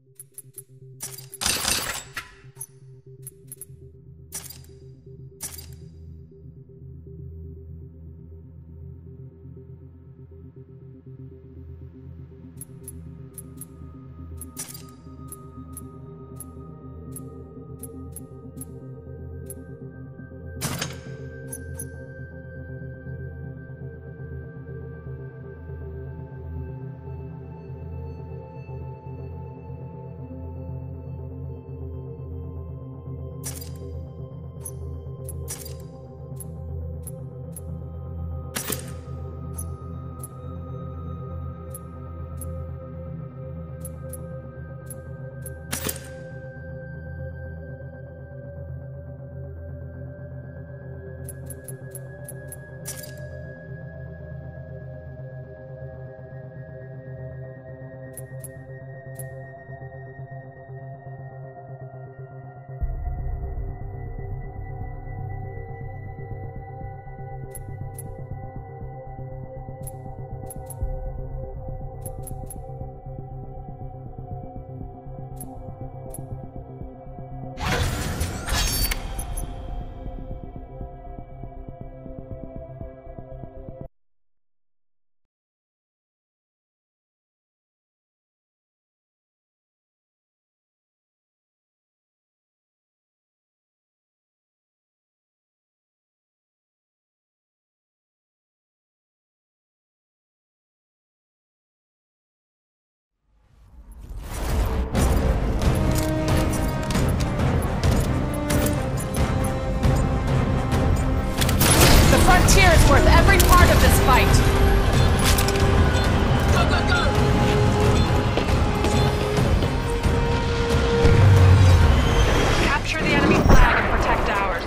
Frontier is worth every part of this fight. Go, go, go! Capture the enemy flag and protect ours.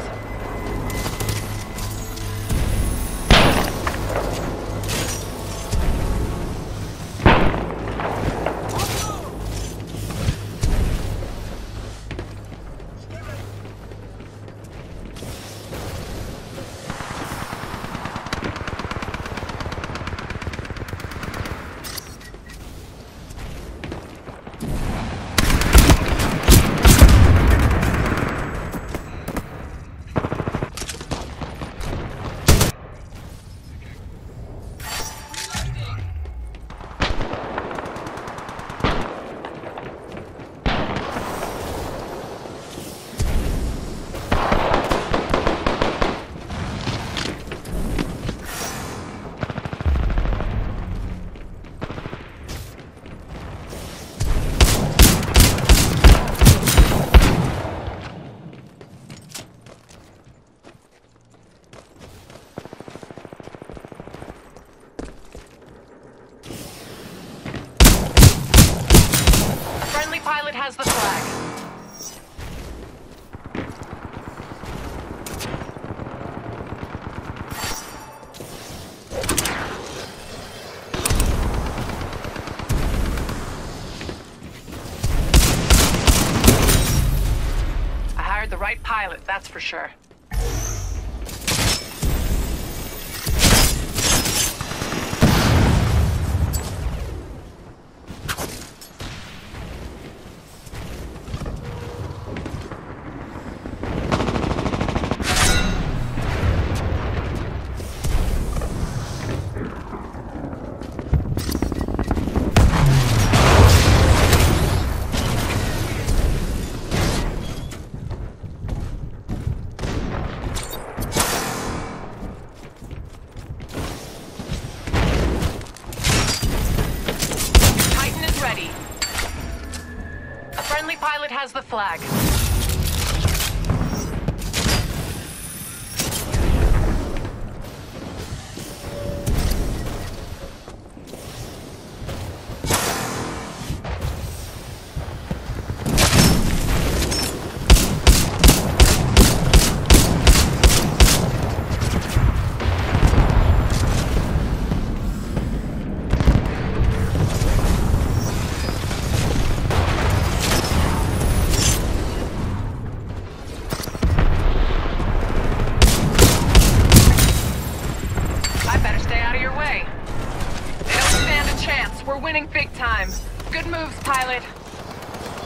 Pilot has the flag. I hired the right pilot, that's for sure. Friendly pilot has the flag. We're winning big time. Good moves, pilot.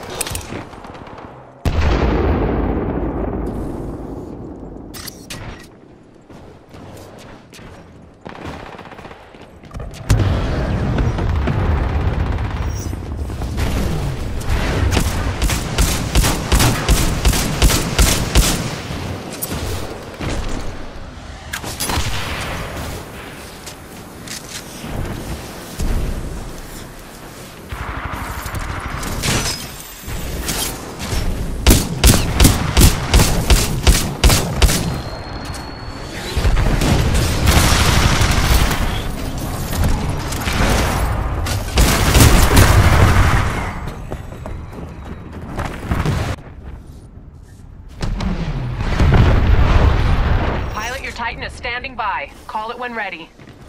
Standing by. Call it when ready.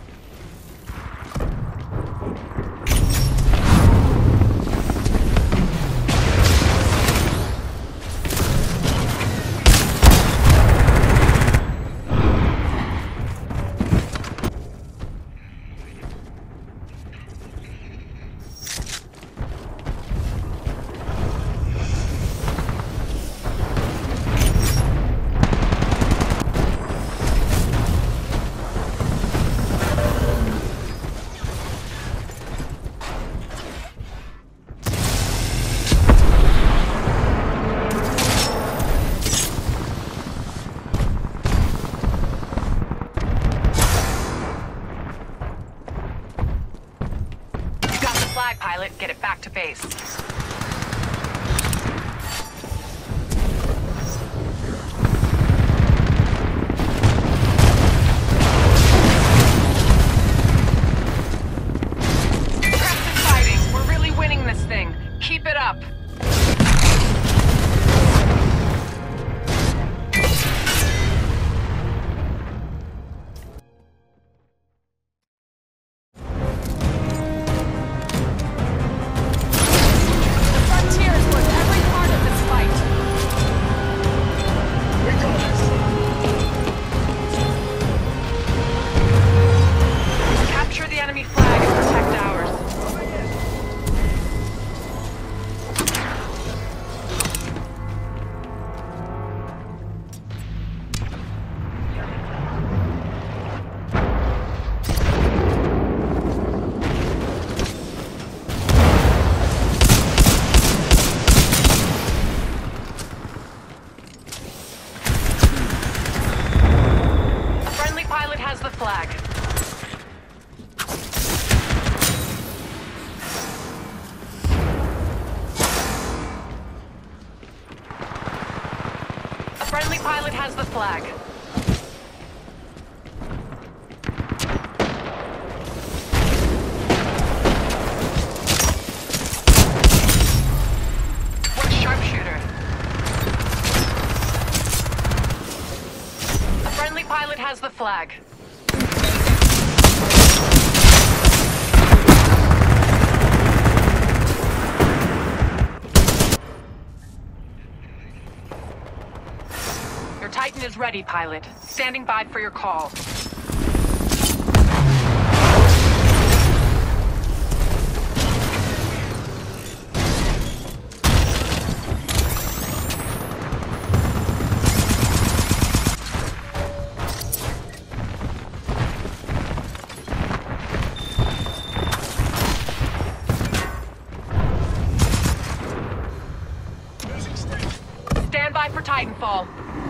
Flag, pilot. Get it back to base. Aggressive fighting. We're really winning this thing. Keep it up. Flag. A friendly pilot has the flag. What sharpshooter? A friendly pilot has the flag. Your Titan is ready, pilot. Standing by for your call. Stand by for Titanfall.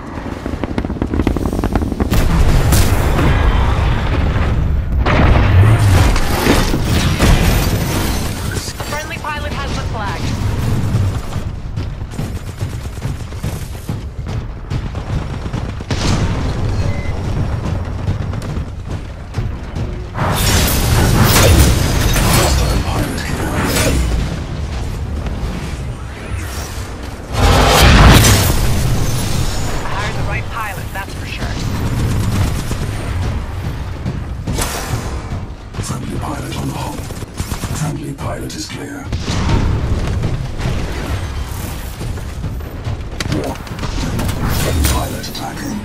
Friendly pilot on hold. Friendly pilot is clear. Friendly pilot attacking.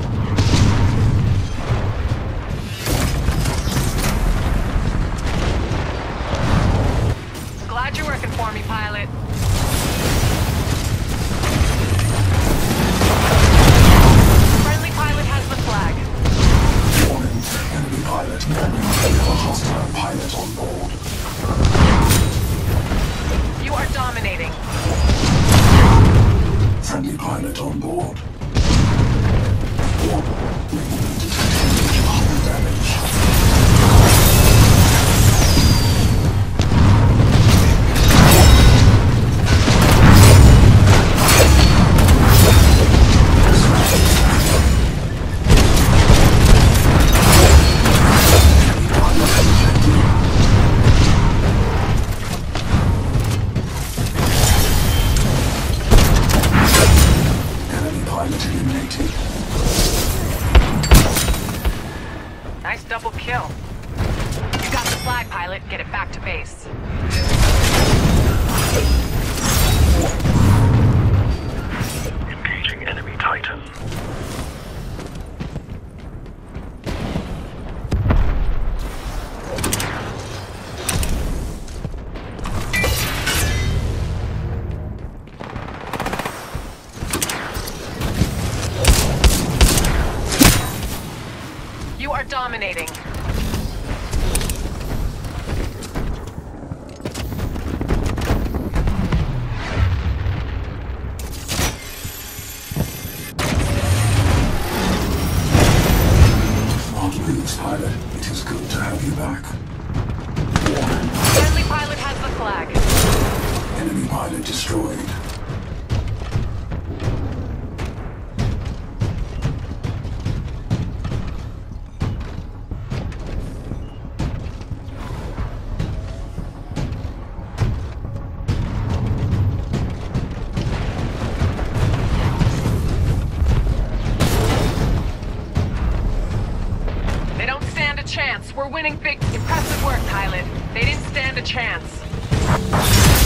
Glad you're working for me, pilot. Friendly pilot has the flag. Warning, enemy pilot warning. We have a hostile pilot on board. You are dominating. Friendly pilot on board. Warning, detecting hull damage. Pilot eliminated. double kill. You got the flag, pilot. Get it back to base. Engaging enemy Titan. You are dominating. Please, pilot. It is good to have you back. Friendly pilot has the flag. Enemy pilot destroyed. They don't stand a chance. We're winning big. Impressive work, pilot. They didn't stand a chance.